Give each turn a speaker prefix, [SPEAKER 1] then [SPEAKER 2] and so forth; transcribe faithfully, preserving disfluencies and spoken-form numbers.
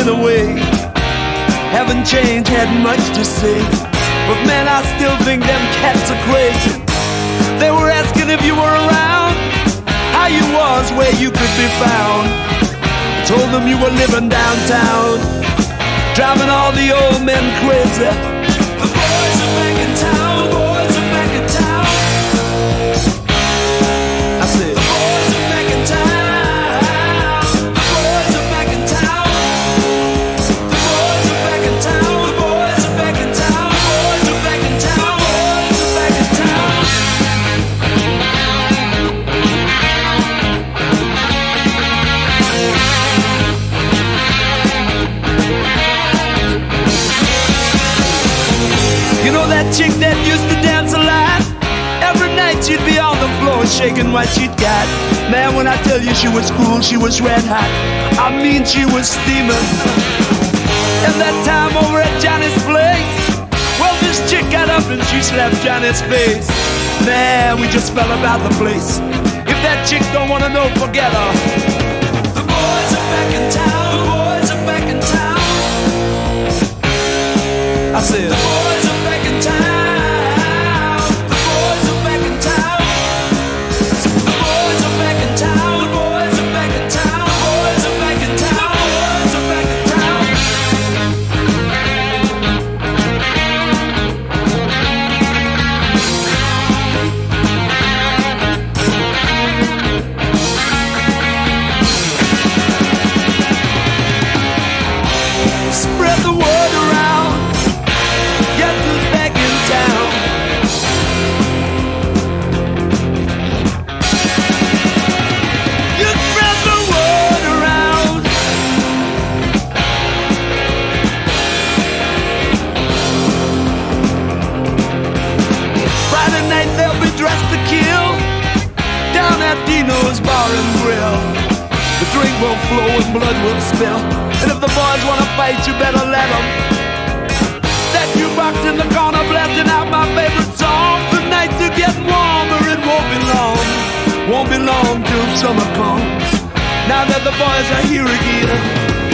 [SPEAKER 1] went away. Haven't changed, had much to say, but man, I still think them cats are crazy. They were asking if you were around, how you was, where you could be found. I told them you were living downtown, driving all the old men crazy. The boys are back in town, the boys are back in town. I said, the boys are back in town, the boys are back in town. The boys are back in town, the boys are back in town, the boys are back in town, the boys are back in town. You know that chick that used to dance a lot? Every night she'd be on the floor shaking what she'd got. Man, when I tell you she was cool, she was red hot. I mean, she was steaming. And that time over at Johnny's place, well, this chick got up and she slapped Johnny's face. Man, we just fell about the place. If that chick don't wanna know, forget her. The boys are back in town, the boys are back in town. I said, the boys are back in town, the boys are back in town. The boys are back in town, the boys are back in town, the boys are back in town, the boys are back in town. Spread the word around, guess who's back in town? You spread the word around. Friday night they'll be dressed to kill down at Dino's Bar and Grill. The drink will flow and blood will spill, and if the boys wanna fight, you better let them. That jukebox in the corner blasting out my favorite song. The nights are getting warmer, it won't be long. Won't be long till summer comes, now that the boys are here again.